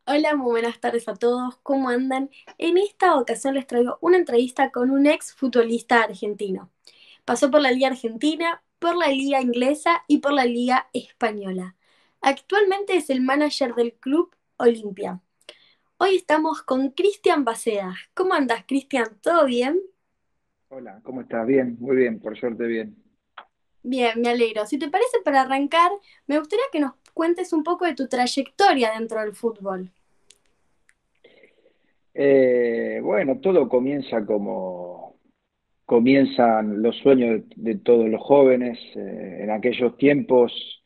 Hola, muy buenas tardes a todos, ¿cómo andan? En esta ocasión les traigo una entrevista con un ex futbolista argentino. Pasó por la Liga Argentina, por la Liga Inglesa y por la Liga Española. Actualmente es el manager del Club Olimpia. Hoy estamos con Cristian Baceda. ¿Cómo andas, Cristian? ¿Todo bien? Hola, ¿cómo estás? Bien, muy bien, por suerte bien. Bien, me alegro. Si te parece, para arrancar, me gustaría que nos cuentes un poco de tu trayectoria dentro del fútbol. Bueno, todo comienza como comienzan los sueños de todos los jóvenes. En aquellos tiempos,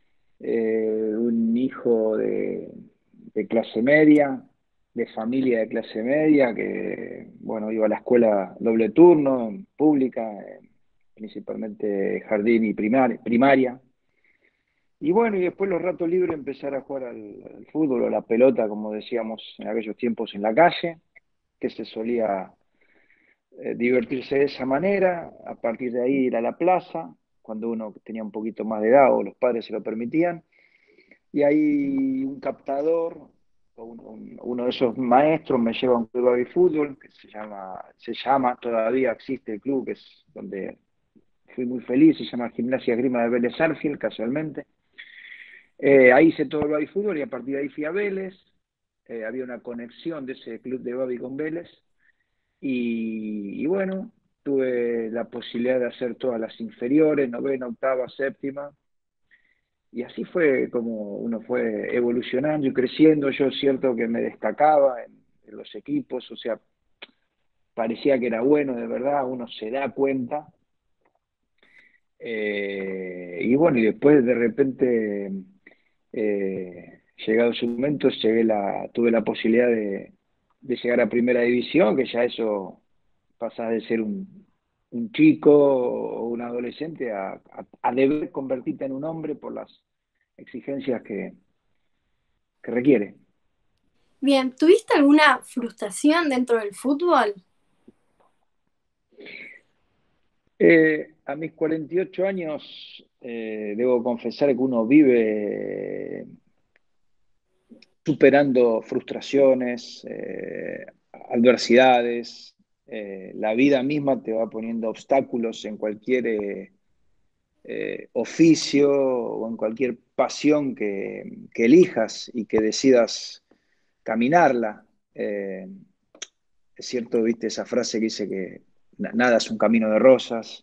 un hijo de clase media, de familia de clase media, que, bueno, iba a la escuela doble turno, pública, principalmente jardín y primaria. Y bueno, y después los ratos libres empezar a jugar al fútbol o la pelota, como decíamos en aquellos tiempos en la calle, que se solía divertirse de esa manera, a partir de ahí ir a la plaza, cuando uno tenía un poquito más de edad o los padres se lo permitían, y ahí un captador o uno de esos maestros me lleva a un club de baby fútbol que se llama, todavía existe el club, que es donde fui muy feliz, se llama Gimnasia Esgrima de Vélez Sarsfield, casualmente. Ahí hice todo el baby fútbol y a partir de ahí fui a Vélez. Había una conexión de ese club de baby con Vélez. Y bueno, tuve la posibilidad de hacer todas las inferiores, novena, octava, séptima. Y así fue como uno fue evolucionando y creciendo. Yo es cierto que me destacaba en los equipos, o sea, parecía que era bueno de verdad, uno se da cuenta. Y bueno, y después de repente, llegado su momento, tuve la posibilidad de llegar a primera división, que ya eso pasa de ser un chico o un adolescente a deber convertirte en un hombre por las exigencias que requiere. Bien, ¿tuviste alguna frustración dentro del fútbol? A mis 48 años, debo confesar que uno vive superando frustraciones, adversidades. La vida misma te va poniendo obstáculos en cualquier oficio o en cualquier pasión que elijas y que decidas caminarla. Es cierto, viste esa frase que dice que nada es un camino de rosas.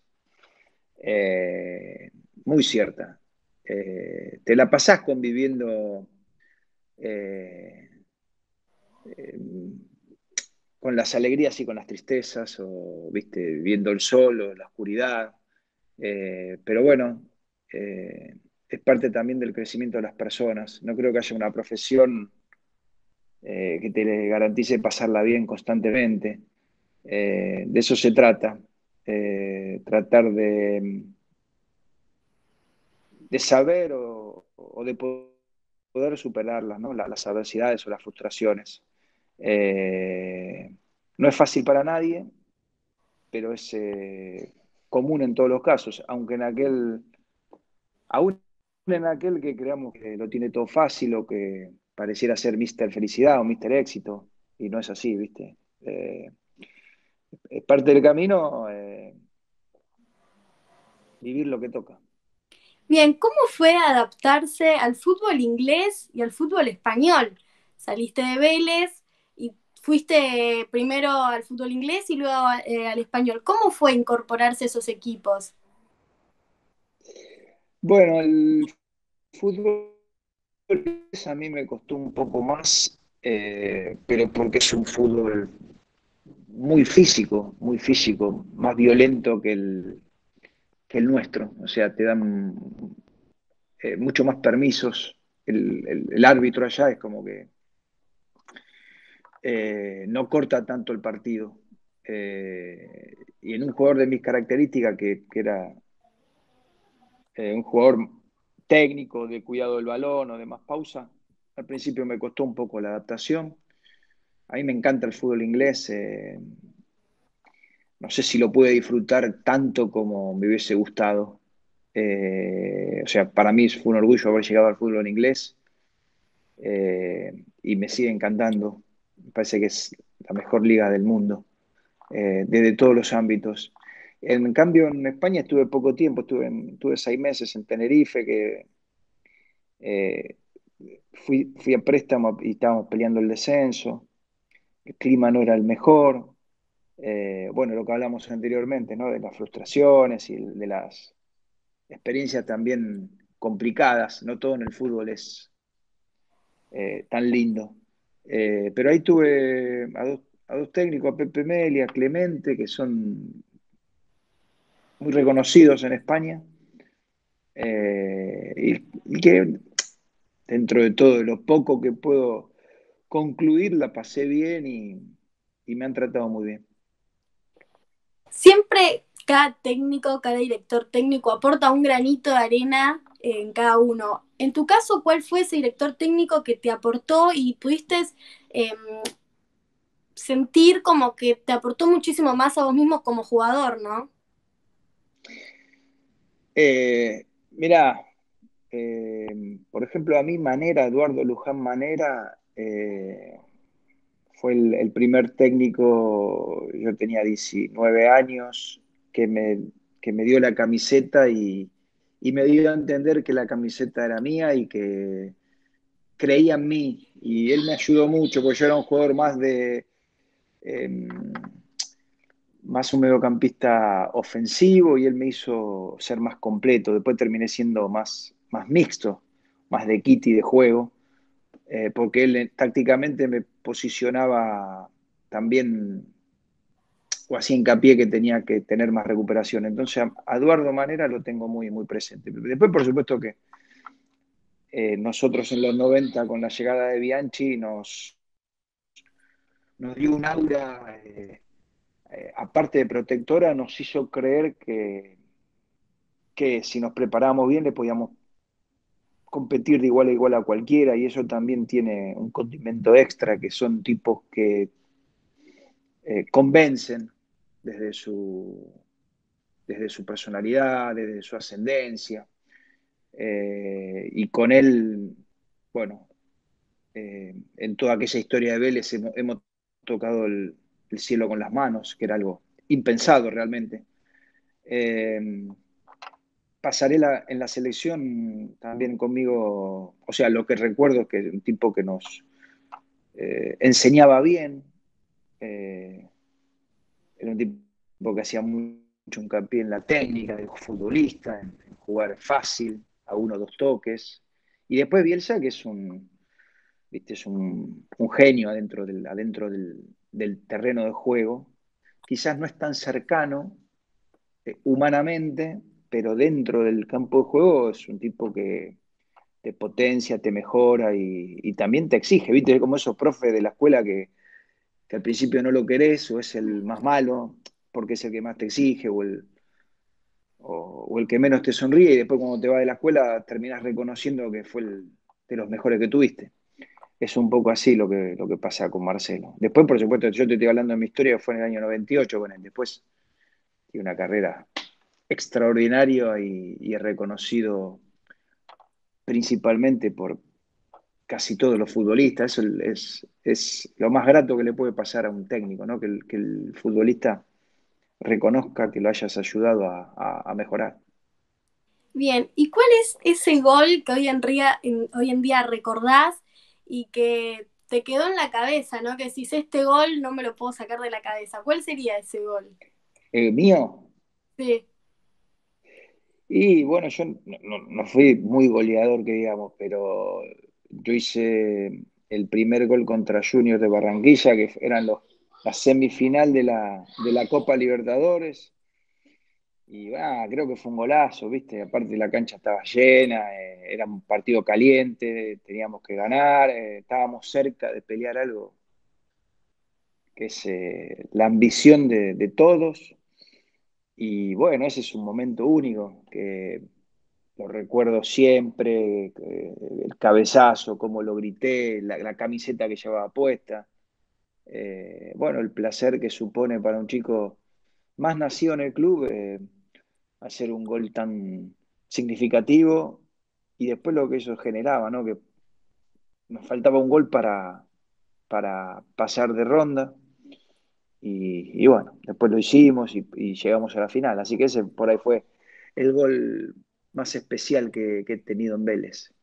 Eh, Muy cierta. Te la pasás conviviendo eh, eh, con las alegrías y con las tristezas, o viste, viendo el sol o la oscuridad. Pero bueno, es parte también del crecimiento de las personas. No creo que haya una profesión que te garantice pasarla bien constantemente. De eso se trata. Tratar de saber o de poder superarlas, ¿no? Las adversidades o las frustraciones. Eh, no es fácil para nadie, pero es común en todos los casos, aún en aquel que creamos que lo tiene todo fácil o que pareciera ser Mr. Felicidad o Mr. Éxito, y no es así, ¿viste? Es parte del camino, vivir lo que toca. Bien, ¿cómo fue adaptarse al fútbol inglés y al fútbol español? Saliste de Vélez y fuiste primero al fútbol inglés y luego al español. ¿Cómo fue incorporarse a esos equipos? Bueno, el fútbol a mí me costó un poco más, pero porque es un fútbol muy físico, más violento que el nuestro. O sea, te dan mucho más permisos. El árbitro allá es como que no corta tanto el partido. Y en un jugador de mis características, que era un jugador técnico, de cuidado del balón o de más pausa, al principio me costó un poco la adaptación. A mí me encanta el fútbol inglés. No sé si lo pude disfrutar tanto como me hubiese gustado. O sea, para mí fue un orgullo haber llegado al fútbol inglés. y me sigue encantando. Me parece que es la mejor liga del mundo, desde todos los ámbitos. En cambio, en España estuve poco tiempo, estuve 6 meses en Tenerife, que eh, fui a préstamo y estábamos peleando el descenso, el clima no era el mejor, bueno, lo que hablamos anteriormente, ¿no? De las frustraciones y de las experiencias también complicadas, no todo en el fútbol es tan lindo. Pero ahí tuve a dos técnicos, a Pepe Mel y a Clemente, que son muy reconocidos en España, y que dentro de todo, de lo poco que puedo concluir, la pasé bien y me han tratado muy bien. Siempre cada técnico, cada director técnico aporta un granito de arena en cada uno. En tu caso, ¿cuál fue ese director técnico que te aportó y pudiste eh, sentir como que te aportó muchísimo más a vos mismo como jugador, ¿no? Mirá, por ejemplo, a mi manera, Eduardo Luján Manera, fue el primer técnico, yo tenía 19 años, que me, que me dio la camiseta y me dio a entender que la camiseta era mía y que creía en mí. Y él me ayudó mucho, porque yo era un jugador eh, más un mediocampista ofensivo y él me hizo ser más completo. Después terminé siendo más mixto, más de kit y de juego, porque él tácticamente me posicionaba también o hacía hincapié que tenía que tener más recuperación. Entonces a Eduardo Manera lo tengo muy presente. Después, por supuesto que nosotros en los 90 con la llegada de Bianchi, nos dio un aura, aparte de protectora, nos hizo creer que si nos preparábamos bien le podíamos competir de igual a igual a cualquiera, y eso también tiene un condimento extra, que son tipos que convencen desde desde su personalidad, desde su ascendencia, y con él, bueno, en toda aquella historia de Vélez hemos tocado el cielo con las manos, que era algo impensado realmente. Eh, Pasarela en la selección también conmigo, o sea, lo que recuerdo es que es un tipo que nos enseñaba bien, eh, era un tipo que hacía mucho hincapié en la técnica del futbolista, en jugar fácil, a uno o dos toques. Y después Bielsa, que es ¿viste? Es un genio adentro del terreno de juego. Quizás no es tan cercano humanamente, pero dentro del campo de juego es un tipo que te potencia, te mejora y también te exige, ¿viste? Como esos profes de la escuela que al principio no lo querés o es el más malo porque es el que más te exige o el que menos te sonríe y después cuando te vas de la escuela terminás reconociendo que fue de los mejores que tuviste. Es un poco así lo que pasa con Marcelo. Después, por supuesto, yo te estoy hablando de mi historia, que fue en el año 98 con él. Después tiene una carrera extraordinaria y es reconocido principalmente por casi todos los futbolistas. Eso es lo más grato que le puede pasar a un técnico, ¿no? Que el futbolista reconozca que lo hayas ayudado a mejorar. Bien, ¿y cuál es ese gol que hoy en día recordás y que te quedó en la cabeza, ¿no? Que si este gol no me lo puedo sacar de la cabeza. ¿Cuál sería ese gol? Mío, Sí. y bueno, yo no fui muy goleador, que digamos, pero yo hice el primer gol contra Junior de Barranquilla, que eran la semifinal de la Copa Libertadores. Y creo que fue un golazo, ¿viste? Aparte la cancha estaba llena, era un partido caliente, teníamos que ganar, estábamos cerca de pelear algo que es la ambición de todos. Y bueno, ese es un momento único que lo recuerdo siempre, el cabezazo, cómo lo grité, la camiseta que llevaba puesta. Bueno, el placer que supone para un chico más nacido en el club, hacer un gol tan significativo y después lo que eso generaba, ¿no? Que nos faltaba un gol para pasar de ronda. Y bueno, después lo hicimos y llegamos a la final. Así que ese por ahí fue el gol más especial que he tenido en Vélez.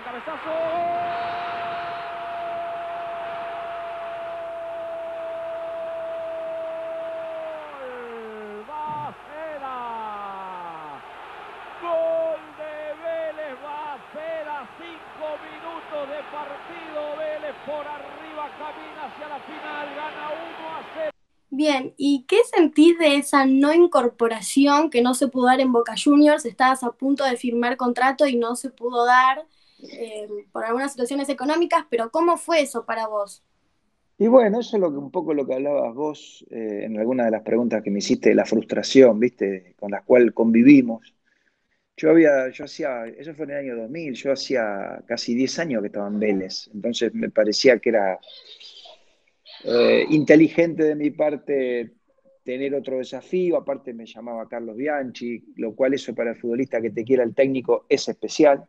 Gol de Vélez, va a ser a 5 minutos de partido. Vélez por arriba camina hacia la final, gana 1-0. Bien, ¿y qué sentís de esa no incorporación que no se pudo dar en Boca Juniors? Estabas a punto de firmar contrato y no se pudo dar por algunas situaciones económicas, pero ¿cómo fue eso para vos? Y bueno, eso es un poco lo que hablabas vos en alguna de las preguntas que me hiciste, de la frustración, ¿viste? Con la cual convivimos. Yo hacía, eso fue en el año 2000, yo hacía casi 10 años que estaba en Vélez, entonces me parecía que era inteligente de mi parte tener otro desafío, aparte me llamaba Carlos Bianchi, lo cual eso para el futbolista que te quiera el técnico es especial,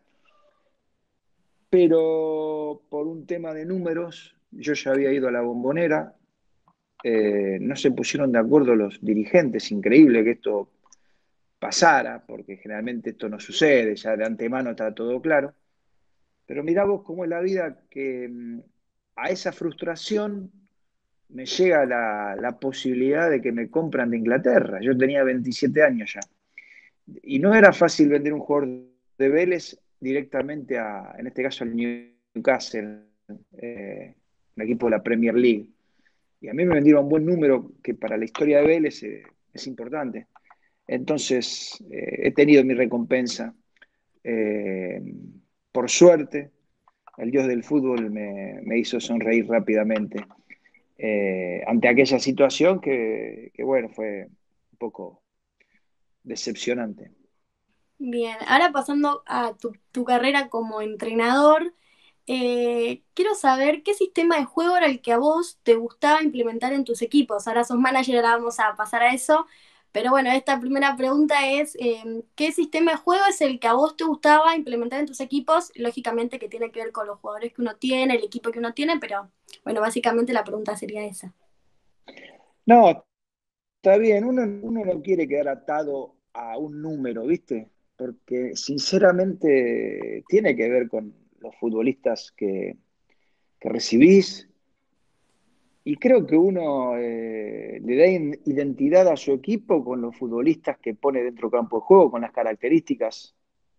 pero por un tema de números, yo ya había ido a la Bombonera, no se pusieron de acuerdo los dirigentes, increíble que esto pasara, porque generalmente esto no sucede, ya de antemano está todo claro, pero mirá vos cómo es la vida que a esa frustración me llega la posibilidad de que me compran de Inglaterra. Yo tenía 27 años ya. Y no era fácil vender un jugador de Vélez directamente en este caso, al Newcastle, un equipo de la Premier League. Y a mí me vendieron un buen número que para la historia de Vélez es importante. Entonces, he tenido mi recompensa. Eh, por suerte, el dios del fútbol me hizo sonreír rápidamente ante aquella situación bueno, fue un poco decepcionante. Bien, ahora pasando a tu carrera como entrenador, quiero saber qué sistema de juego era el que a vos te gustaba implementar en tus equipos. Ahora sos manager, ahora vamos a pasar a eso. Pero bueno, esta primera pregunta es, ¿qué sistema de juego es el que a vos te gustaba implementar en tus equipos? Lógicamente que tiene que ver con los jugadores que uno tiene, el equipo que uno tiene, pero bueno, básicamente la pregunta sería esa. No, está bien, uno no quiere quedar atado a un número, ¿viste? Porque sinceramente tiene que ver con los futbolistas que recibís y creo que uno le da identidad a su equipo con los futbolistas que pone dentro del campo de juego, con las características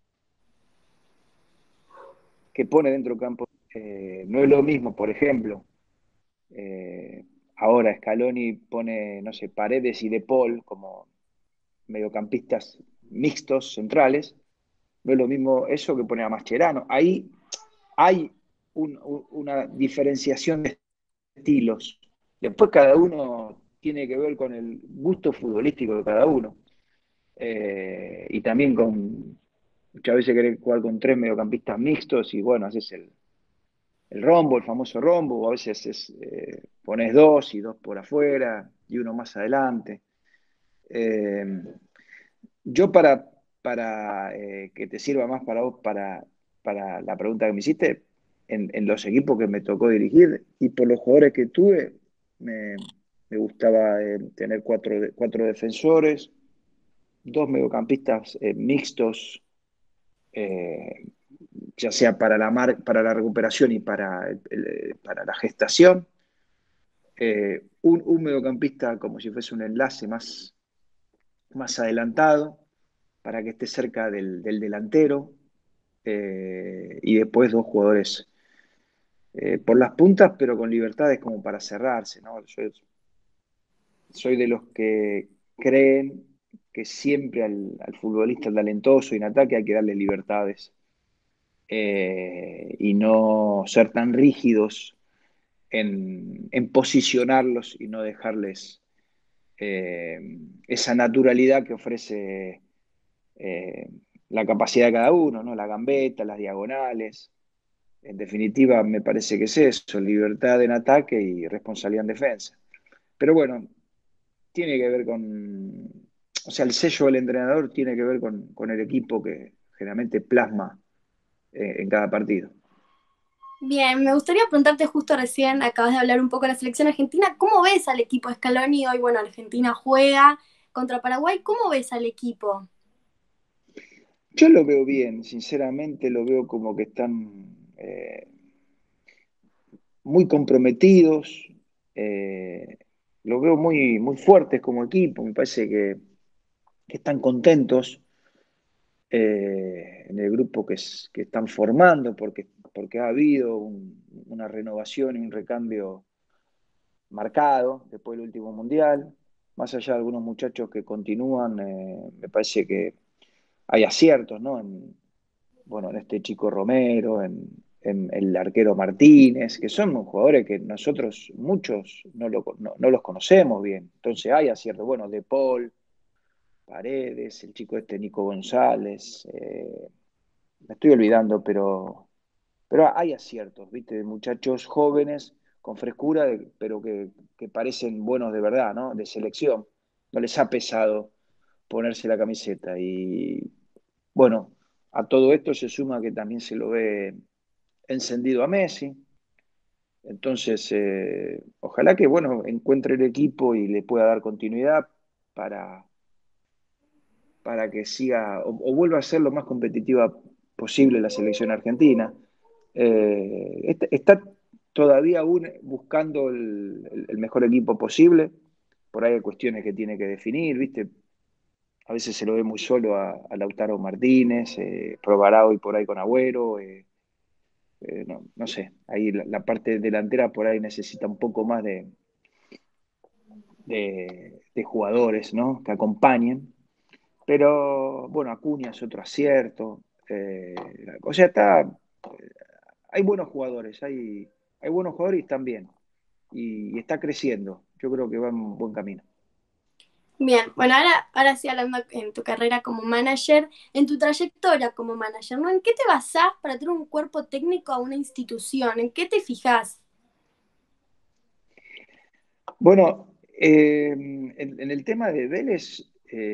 que pone dentro del campo. No es lo mismo, por ejemplo, eh, ahora Scaloni pone, no sé, Paredes y De Paul como mediocampistas mixtos centrales, no es lo mismo eso que pone a Mascherano. Ahí hay una diferenciación de estilos. Después cada uno tiene que ver con el gusto futbolístico de cada uno. Y también muchas veces querés jugar con tres mediocampistas mixtos y bueno, haces el rombo, el famoso rombo, o a veces pones dos y dos por afuera y uno más adelante. Eh, yo para que te sirva más para vos, para la pregunta que me hiciste, en los equipos que me tocó dirigir y por los jugadores que tuve, me, me gustaba tener cuatro defensores, dos mediocampistas mixtos, eh, ya sea para la recuperación y para la gestación. Un mediocampista como si fuese un enlace más adelantado para que esté cerca del delantero y después dos jugadores por las puntas, pero con libertades como para cerrarse, ¿no? Yo soy de los que creen que siempre al futbolista talentoso y en ataque hay que darle libertades y no ser tan rígidos en posicionarlos y no dejarles esa naturalidad que ofrece eh, la capacidad de cada uno, ¿no? La gambeta, las diagonales. En definitiva, me parece que es eso, libertad en ataque y responsabilidad en defensa. Pero bueno, tiene que ver o sea, el sello del entrenador tiene que ver con el equipo que generalmente plasma en cada partido. Bien, me gustaría preguntarte justo recién, acabas de hablar un poco de la selección argentina, ¿cómo ves al equipo Scaloni hoy? Bueno, Argentina juega contra Paraguay, ¿cómo ves al equipo? Yo lo veo bien, sinceramente lo veo como que están muy comprometidos, eh, lo veo muy, muy fuertes como equipo, me parece que están contentos en el grupo que están formando, porque ha habido una renovación y un recambio marcado después del último mundial. Más allá de algunos muchachos que continúan, me parece que hay aciertos, ¿no? Bueno, en este chico Romero, en el arquero Martínez, que son jugadores que nosotros, muchos, no los conocemos bien. Entonces hay aciertos. Bueno, De Paul, Paredes, el chico este Nico González, me estoy olvidando, pero hay aciertos, ¿viste? De muchachos jóvenes con frescura, pero que parecen buenos de verdad, ¿no? De selección. No les ha pesado ponerse la camiseta. Y bueno, a todo esto se suma que también se lo ve encendido a Messi. Entonces, ojalá que, bueno, encuentre el equipo y le pueda dar continuidad para, para que siga o vuelva a ser lo más competitiva posible la selección argentina. Está todavía aún buscando el mejor equipo posible. Por ahí hay cuestiones que tiene que definir, ¿viste? A veces se lo ve muy solo a Lautaro Martínez, probará hoy por ahí con Agüero. No sé, ahí la parte delantera por ahí necesita un poco más de jugadores, ¿no? Que acompañen. Pero bueno, Acuña es otro acierto. O sea, hay buenos jugadores, hay buenos jugadores y están bien. Y está creciendo. Yo creo que va en buen camino. Bien, bueno, ahora sí hablando en tu carrera como manager, en tu trayectoria como manager, ¿no? ¿En qué te basás para tener un cuerpo técnico a una institución? ¿En qué te fijás? Bueno, en el tema de Vélez,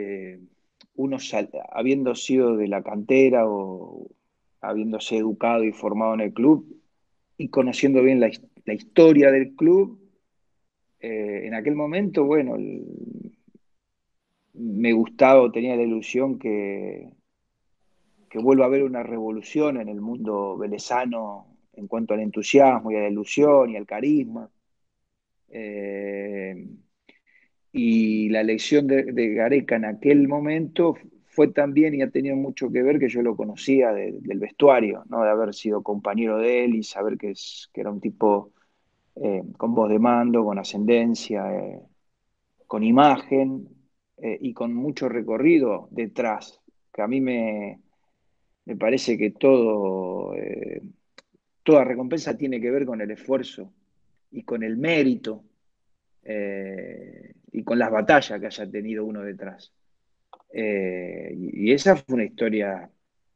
habiendo sido de la cantera o habiéndose educado y formado en el club y conociendo bien la historia del club, en aquel momento, bueno, me gustaba o tenía la ilusión que vuelva a haber una revolución en el mundo velezano en cuanto al entusiasmo y a la ilusión y al carisma. Eh, y la elección de Gareca en aquel momento fue también y ha tenido mucho que ver que yo lo conocía del vestuario, ¿no? De haber sido compañero de él y saber que era un tipo con voz de mando, con ascendencia, con imagen y con mucho recorrido detrás, que a mí me parece que toda recompensa tiene que ver con el esfuerzo y con el mérito y con las batallas que haya tenido uno detrás. Y esa fue una historia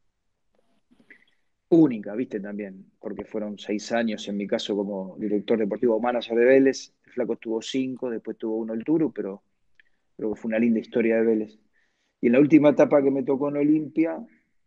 única, ¿viste? También, porque fueron 6 años en mi caso como director deportivo o manager de Vélez. El Flaco estuvo 5, después tuvo uno el Turu, pero creo que fue una linda historia de Vélez. Y en la última etapa que me tocó en Olimpia,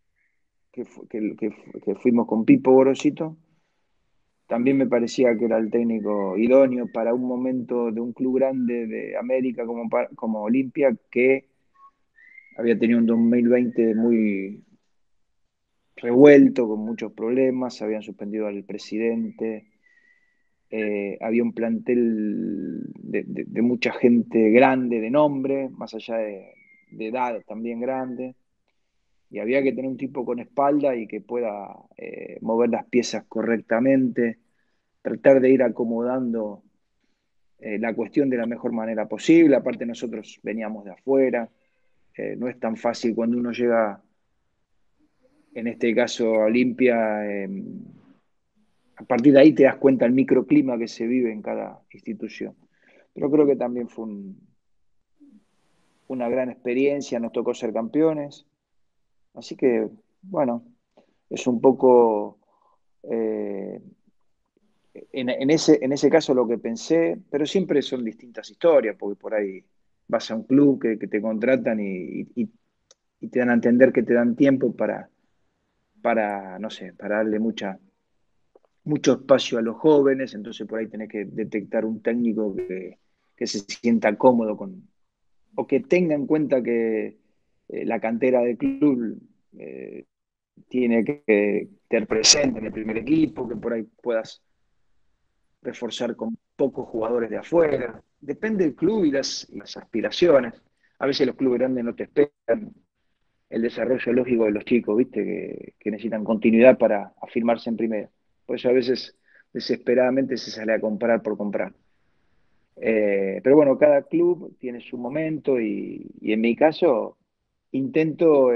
que fuimos con Pipo Gorosito, también me parecía que era el técnico idóneo para un momento de un club grande de América como Olimpia, que había tenido un 2020 muy revuelto, con muchos problemas, habían suspendido al presidente, había un plantel de mucha gente grande, de nombre, más allá de edad también grande, y había que tener un tipo con espalda y que pueda mover las piezas correctamente, tratar de ir acomodando la cuestión de la mejor manera posible. Aparte nosotros veníamos de afuera, no es tan fácil cuando uno llega, en este caso a Olimpia, a partir de ahí te das cuenta del microclima que se vive en cada institución. Pero creo que también fue una gran experiencia, nos tocó ser campeones, así que bueno, es un poco eh, en ese caso lo que pensé, pero siempre son distintas historias, porque por ahí vas a un club que te contratan y te dan a entender que te dan tiempo para, no sé, para darle mucho espacio a los jóvenes, entonces por ahí tenés que detectar un técnico que se sienta cómodo o que tenga en cuenta que la cantera del club tiene que estar presente en el primer equipo, que por ahí puedas reforzar con pocos jugadores de afuera. Depende del club y las aspiraciones. A veces los clubes grandes no te esperan el desarrollo lógico de los chicos, ¿viste? Que necesitan continuidad para afirmarse en primera. Por eso a veces desesperadamente se sale a comprar por comprar. Pero bueno, cada club tiene su momento y en mi caso intento,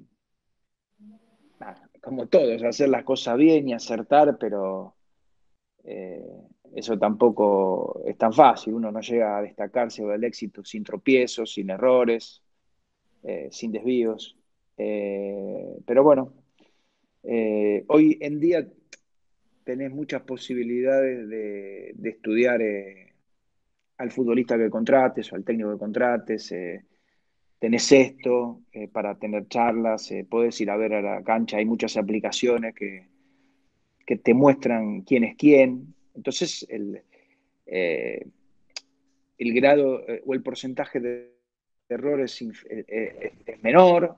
como todos, hacer las cosas bien y acertar, pero eh, eso tampoco es tan fácil. Uno no llega a destacarse o del éxito sin tropiezos, sin errores, sin desvíos. Pero bueno, hoy en día tenés muchas posibilidades de estudiar al futbolista que contrates o al técnico que contrates. Tenés esto para tener charlas, podés ir a ver a la cancha, hay muchas aplicaciones que te muestran quién es quién. Entonces, eh, el grado o el porcentaje de errores es menor.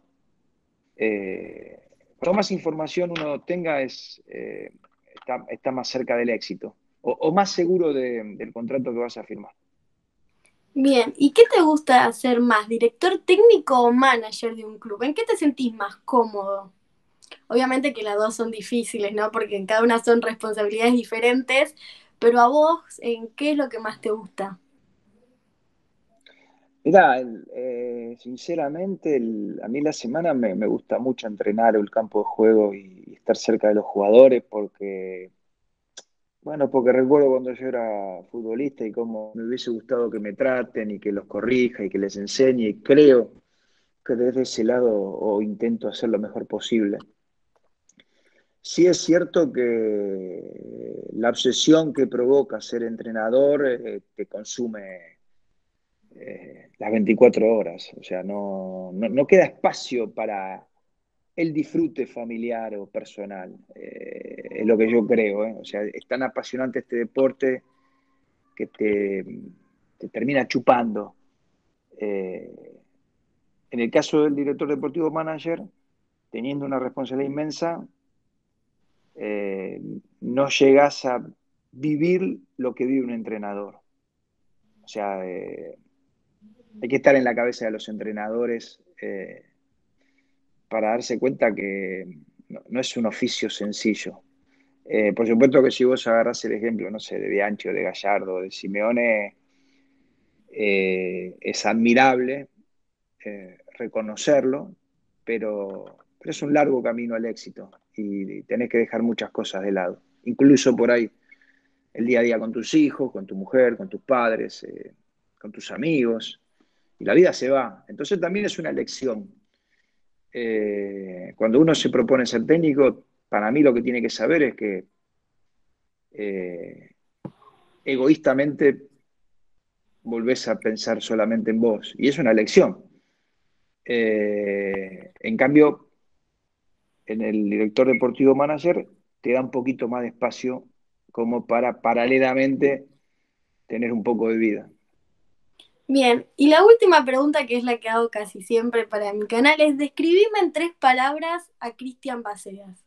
Cuanto más información uno tenga, está más cerca del éxito o más seguro del contrato que vas a firmar. Bien, ¿y qué te gusta hacer más, director técnico o manager de un club? ¿En qué te sentís más cómodo? Obviamente que las dos son difíciles, ¿no? Porque en cada una son responsabilidades diferentes, pero a vos, ¿en qué es lo que más te gusta? Mirá, sinceramente, a mí la semana me gusta mucho entrenar el campo de juego y estar cerca de los jugadores porque recuerdo cuando yo era futbolista y cómo me hubiese gustado que me traten y que los corrija y que les enseñe y creo que desde ese lado o intento hacer lo mejor posible. Sí es cierto que la obsesión que provoca ser entrenador te consume las 24 horas, o sea, no queda espacio para el disfrute familiar o personal, es lo que yo creo, ¿eh? O sea, es tan apasionante este deporte que te termina chupando. Eh, en el caso del director deportivo manager, teniendo una responsabilidad inmensa, eh, no llegas a vivir lo que vive un entrenador. O sea, hay que estar en la cabeza de los entrenadores para darse cuenta que no es un oficio sencillo. Por supuesto que si vos agarrás el ejemplo, no sé, de Bianchi o de Gallardo o de Simeone, es admirable reconocerlo, pero es un largo camino al éxito y tenés que dejar muchas cosas de lado. Incluso por ahí el día a día con tus hijos, con tu mujer, con tus padres, con tus amigos, y la vida se va. Entonces también es una lección. Cuando uno se propone ser técnico, para mí lo que tiene que saber es que eh, egoístamente volvés a pensar solamente en vos, y es una lección. En cambio, en el director deportivo manager te da un poquito más de espacio como para paralelamente tener un poco de vida. Bien, y la última pregunta que es la que hago casi siempre para mi canal es describime en 3 palabras a Cristian Baceas.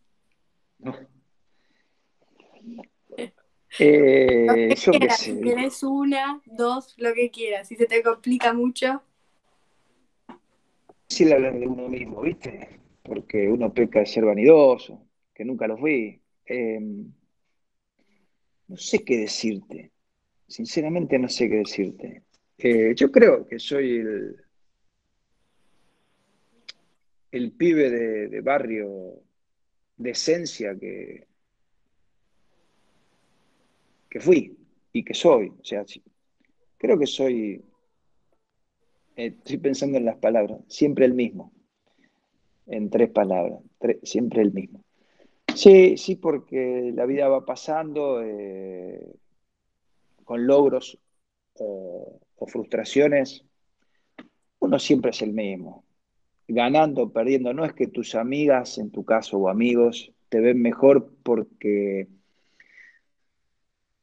Lo que Yo qué quieras, sé, si ¿viste? querés una, dos, lo que quieras. Si se te complica mucho. Es difícil hablar de uno mismo, ¿viste? Porque uno peca de ser vanidoso, que nunca lo fui. No sé qué decirte, sinceramente no sé qué decirte. Yo creo que soy el pibe de barrio de esencia que fui y que soy. O sea, sí, creo que soy, estoy pensando en las palabras, siempre el mismo, en 3 palabras, siempre el mismo. Sí, sí, porque la vida va pasando con logros o frustraciones, uno siempre es el mismo. Ganando o perdiendo, no es que tus amigas, en tu caso, o amigos, te ven mejor porque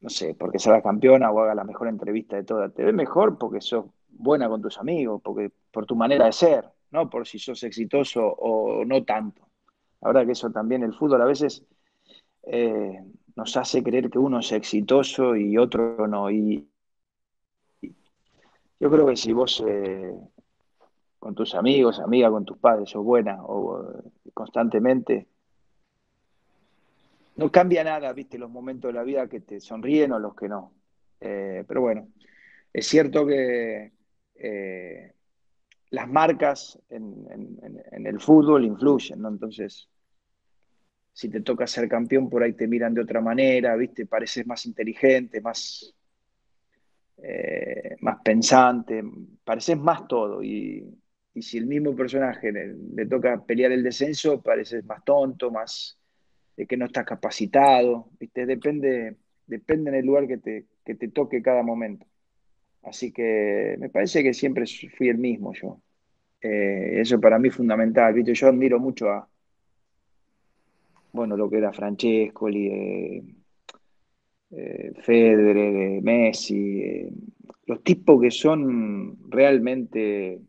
no sé, porque serás campeona o haga la mejor entrevista de todas. Te ves mejor porque sos buena con tus amigos, porque por tu manera de ser, no por si sos exitoso o no tanto. La verdad que eso también, el fútbol a veces nos hace creer que uno es exitoso y otro no. Y yo creo que si vos con tus amigos, amiga, con tus padres sos buena o constantemente, no cambia nada, viste, los momentos de la vida que te sonríen o los que no. Pero bueno, es cierto que eh, las marcas en el fútbol influyen, ¿no? Entonces, si te toca ser campeón, por ahí te miran de otra manera, viste, pareces más inteligente, más pensante, pareces más todo. Y si el mismo personaje le toca pelear el descenso, pareces más tonto, más de que no estás capacitado, ¿viste? Depende en el lugar que te toque cada momento. Así que me parece que siempre fui el mismo yo. Eso para mí es fundamental, ¿viste? Yo admiro mucho a, bueno, lo que era Francescoli, Federer, Messi, los tipos que son realmente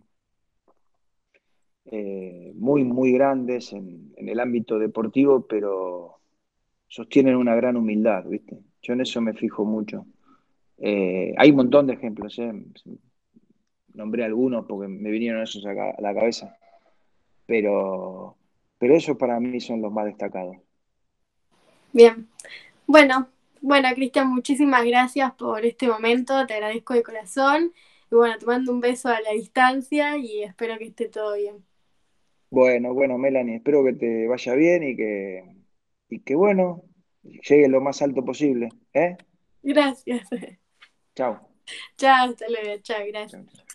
muy, muy grandes en el ámbito deportivo, pero sostienen una gran humildad, ¿viste? Yo en eso me fijo mucho. Hay un montón de ejemplos, nombré algunos porque me vinieron esos a la cabeza, pero, pero esos para mí son los más destacados. Bien. Bueno, bueno, Cristian, muchísimas gracias por este momento, te agradezco de corazón. Y bueno, te mando un beso a la distancia y espero que esté todo bien. Bueno, bueno, Melanie, espero que te vaya bien y que bueno, llegue lo más alto posible, ¿eh? Gracias. Chao. Chao, hasta luego, chao, gracias. Chao, chao.